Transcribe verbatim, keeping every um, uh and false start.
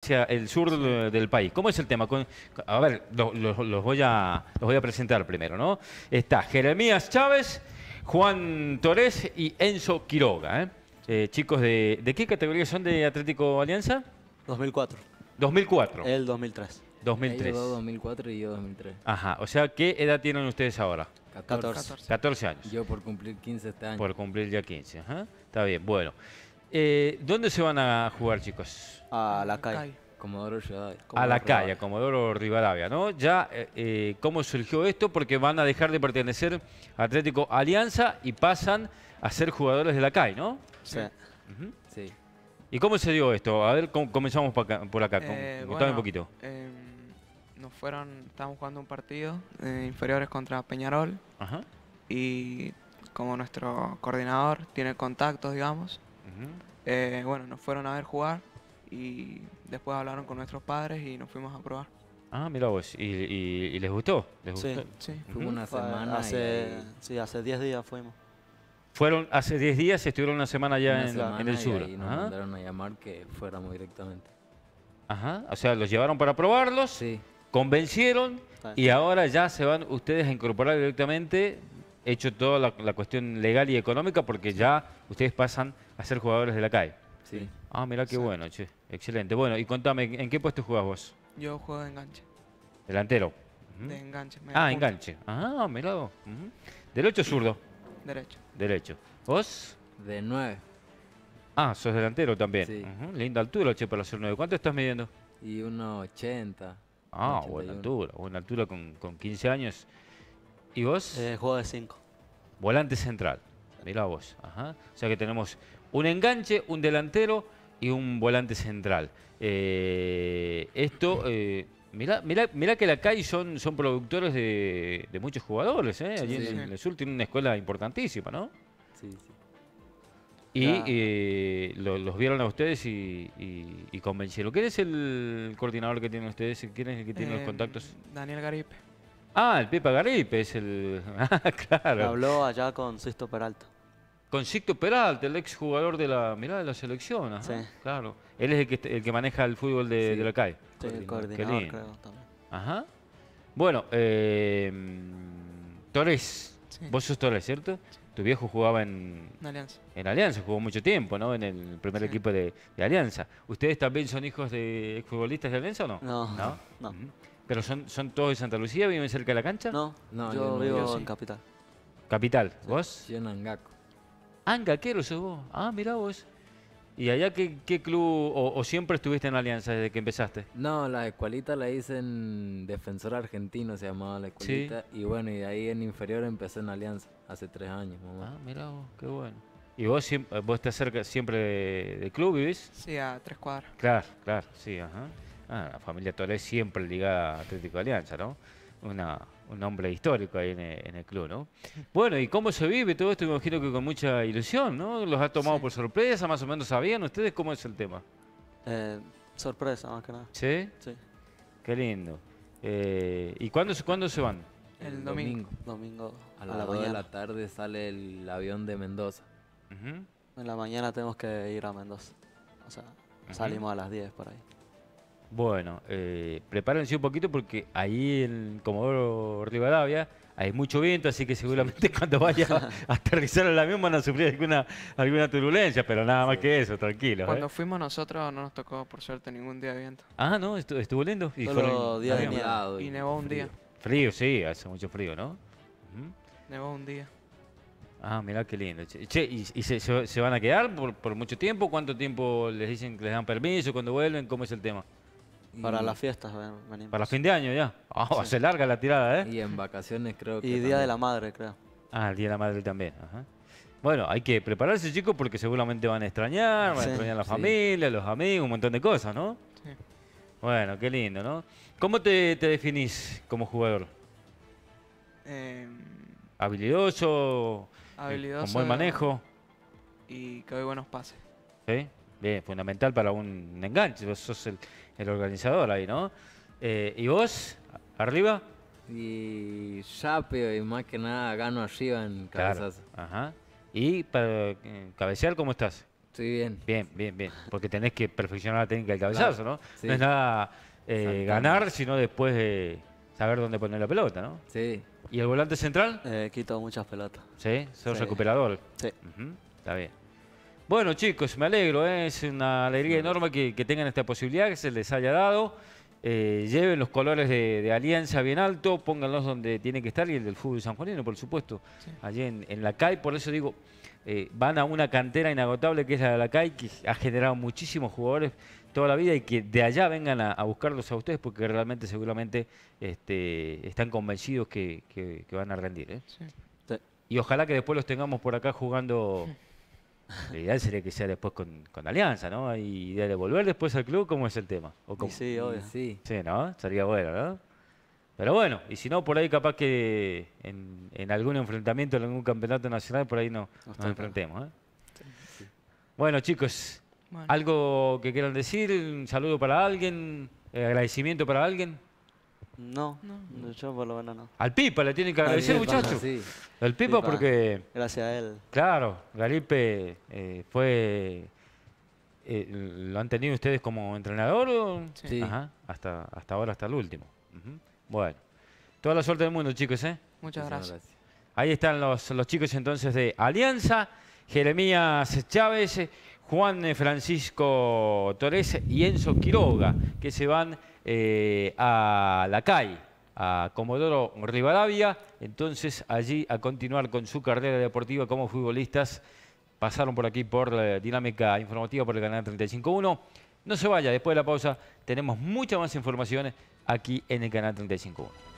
hacia el sur del, del país. ¿Cómo es el tema? Con, a ver, lo- lo- los, voy a, los voy a presentar primero, ¿no? Está Jeremías Chávez, Juan Torres y Enzo Quiroga, ¿eh? Eh, chicos, de, ¿de qué categoría son de Atlético Alianza? dos mil cuatro. dos mil cuatro. El dos mil tres. dos mil tres. Ellos dos dos mil cuatro y yo dos mil tres. Ajá, o sea, ¿qué edad tienen ustedes ahora? catorce. catorce años. Yo por cumplir quince este año. Por cumplir ya quince. Ajá. Está bien, bueno. Eh, ¿Dónde se van a jugar, chicos? A la calle. Comodoro Rivadavia. A la Comodoro calle, a Comodoro Rivadavia, ¿no? Ya, eh, eh, ¿cómo surgió esto? Porque van a dejar de pertenecer a Atlético Alianza y pasan a ser jugadores de la calle, ¿no? Sí. Ujú. Sí. ¿Y cómo se dio esto? A ver, com- comenzamos por acá. Por acá. Com- Eh, contame bueno, un poquito. eh, nos fueron, estábamos jugando un partido eh, inferiores contra Peñarol Ajá. y como nuestro coordinador tiene contactos, digamos, Ujú. eh, bueno, nos fueron a ver jugar y después hablaron con nuestros padres y nos fuimos a probar. Ah, mira vos. ¿Y, y- y les gustó? ¿Les Sí. gustó? Sí. Fue Ujú. una Fue semana y hace, ahí- sí, hace diez días fuimos. Fueron hace diez días, estuvieron una semana ya una en, semana en el y sur. ahí nos Ajá. mandaron a llamar que fuéramos directamente. Ajá. O sea, los llevaron para probarlos, Sí. convencieron Está y ahora ya se van ustedes a incorporar directamente, hecho toda la, la cuestión legal y económica, porque ya ustedes pasan a ser jugadores de la calle. Sí. Ah, mira qué Exacto. bueno, che. Excelente. Bueno, y contame, ¿en qué puesto jugás vos? Yo juego de enganche, Delantero. Ujú. de enganche. media Ah, punta, enganche. Ah, mirá vos. Ujú. ¿Derecho o zurdo? Derecho. Derecho. ¿Vos? De nueve. Ah, sos delantero también. Sí. Ujú. Linda altura, che, para ser nueve. ¿Cuánto estás midiendo? Y uno ochenta. Ah, ochenta y buena uno. altura. Buena altura con, con quince años. ¿Y vos? Eh, juego de cinco. Volante central. Mirá vos. Ajá. O sea que tenemos un enganche, un delantero y un volante central. Eh, esto, eh, mirá, mirá, mirá que la C A I son, son productores de, de muchos jugadores. ¿eh? Allí Sí. en, en el sur tienen una escuela importantísima, ¿no? Sí, sí. Y Ya. eh, lo- los vieron a ustedes y, y- y convencieron. ¿Quién es el coordinador que tienen ustedes? ¿Quién es el que tiene los Eh, contactos? Daniel Garipe. Ah, el Pepa Garipe es el... Ah, claro. Habló allá con Sisto Peralta. Con Sicto Peralta, el ex jugador de la, mirá, de la selección. Ajá, Sí. claro. Él es el que, el que maneja el fútbol de, Sí. de la C A I. Sí, el Coordinador. Qué coordinador, lindo. creo, también. Ajá. Bueno, eh, Torres, Sí. vos sos Torres, ¿cierto? Tu viejo jugaba en, Una alianza. en Alianza, jugó mucho tiempo, ¿no? En el primer Sí. equipo de, de Alianza. ¿Ustedes también son hijos de exfutbolistas de Alianza o no? No, ¿No? no. Ujú. ¿Pero son, son todos de Santa Lucía? ¿Viven cerca de la cancha? No, No, yo, yo no, vivo yo en sí. Capital. Capital. ¿Vos? Yo en Angaco. Ah, Angaquero sos vos. Ah, mirá vos. ¿Y allá qué, qué club o, o siempre estuviste en Alianza desde que empezaste? No, la escuelita la hice en Defensor Argentino, se llamaba la escuelita. Y bueno, y de ahí en inferior empecé en Alianza, hace tres años, mamá. Ah, mirá vos, qué bueno. ¿Y vos, siem- vos estás cerca siempre de, de club, vivís? Sí, a tres cuadras. Claro, claro, sí, ajá. Ah, la familia Torres siempre ligada a Atlético Alianza, ¿no? Una, un hombre histórico ahí en el, en el club, ¿no? Bueno, ¿y cómo se vive todo esto? Me imagino que con mucha ilusión, ¿no? ¿Los ha tomado Sí. por sorpresa? ¿Más o menos sabían ustedes cómo es el tema? Eh, sorpresa, más que nada. ¿Sí? Sí, Qué lindo. Eh, ¿Y cuándo, se- cuándo se van? El domingo. domingo A a las la dos de mañana. la tarde sale el avión de Mendoza. Ujú. En la mañana tenemos que ir a Mendoza. O sea, Ujú. salimos a las diez por ahí. Bueno, eh, prepárense un poquito porque ahí en Comodoro Rivadavia hay mucho viento, así que seguramente cuando vaya a aterrizar el avión van a sufrir alguna, alguna turbulencia, pero nada más que eso, tranquilos. Cuando ¿eh? fuimos nosotros no nos tocó por suerte ningún día de viento. Ah, no, estu- estuvo lindo. Y Solo fueron- día de avión. nieve. Nublado Y nevó un frío. día. Frío, sí, hace mucho frío, ¿no? Ujú. Nevó un día. Ah, mirá qué lindo. Che, Che, ¿y, y se, se- se van a quedar por, por mucho tiempo? ¿Cuánto tiempo les dicen que les dan permiso? ¿Cuándo vuelven? ¿Cómo es el tema? Y- Para las fiestas ven- venimos. Para fin de año ya. Ah, va a ser larga la tirada, ¿eh? Y en vacaciones creo que Y Día de también. la Madre, creo. Ah, el Día de la Madre también. Ajá. Bueno, hay que prepararse, chicos, porque seguramente van a extrañar, van a Sí, extrañar a la sí. familia, los amigos, un montón de cosas, ¿no? Sí. Bueno, qué lindo, ¿no? ¿Cómo te, te definís como jugador? Eh, ¿Habilidoso? eh, habilidoso. ¿Con buen manejo? Y que doy buenos pases. ¿Sí? Bien, fundamental para un enganche. Vos sos el, el organizador ahí, ¿no? Eh, ¿Y vos? ¿Arriba? Y rápido y más que nada gano arriba en Claro. cabezazo. Ajá. ¿Y para eh, cabecear cómo estás? Estoy bien. Bien, bien, bien. Porque tenés que perfeccionar la técnica del cabezazo, ¿no? Sí. No es nada eh, Saltando. ganar, sino después de saber dónde poner la pelota, ¿no? Sí. ¿Y el volante central? Eh, quito muchas pelotas. Sí, sos Sí. recuperador. Sí. Ujú, está bien. Bueno, chicos, me alegro, ¿eh? Es una alegría enorme que, que tengan esta posibilidad, que se les haya dado. Eh, lleven los colores de, de Alianza bien alto, pónganlos donde tienen que estar, y el del fútbol sanjuanino, por supuesto, Sí. allí en, en la C A I. Por eso digo, eh, van a una cantera inagotable que es la de la C A I, que ha generado muchísimos jugadores toda la vida, y que de allá vengan a, a buscarlos a ustedes, porque realmente seguramente este, están convencidos que, que- que van a rendir, ¿eh? Sí. Sí. Y ojalá que después los tengamos por acá jugando. La ideal sería que sea después con, con Alianza, ¿no? ¿Hay idea de volver después al club? ¿Cómo es el tema? ¿O cómo? Y sí, obvio. Sí. Sí, ¿no? Sería bueno, ¿no? Pero bueno, y si no, por ahí capaz que en, en algún enfrentamiento, en algún campeonato nacional, por ahí no, Nos nos toca. enfrentemos, ¿eh? Bueno, chicos, Bueno, ¿algo que quieran decir? ¿Un saludo para alguien? Eh, ¿Agradecimiento para alguien? No, No. yo por lo menos no. Al Pipa le tienen que agradecer, Ahí, muchachos. Sí. Al Pipa Pipa. porque... Gracias a él. Claro, Garipe eh, fue... eh, ¿Lo han tenido ustedes como entrenador? O? Sí. Ajá, hasta, hasta ahora, hasta el último. Ujú. Bueno, toda la suerte del mundo, chicos, ¿eh? muchas gracias. Ahí están los, los chicos entonces de Alianza, Jeremías Chávez, Juan Francisco Torres y Enzo Quiroga, que se van eh, a la C A I, a Comodoro Rivadavia, entonces allí a continuar con su carrera deportiva como futbolistas. Pasaron por aquí por la dinámica informativa por el canal treinta y cinco punto uno. No se vaya, después de la pausa tenemos mucha más información aquí en el canal treinta y cinco punto uno.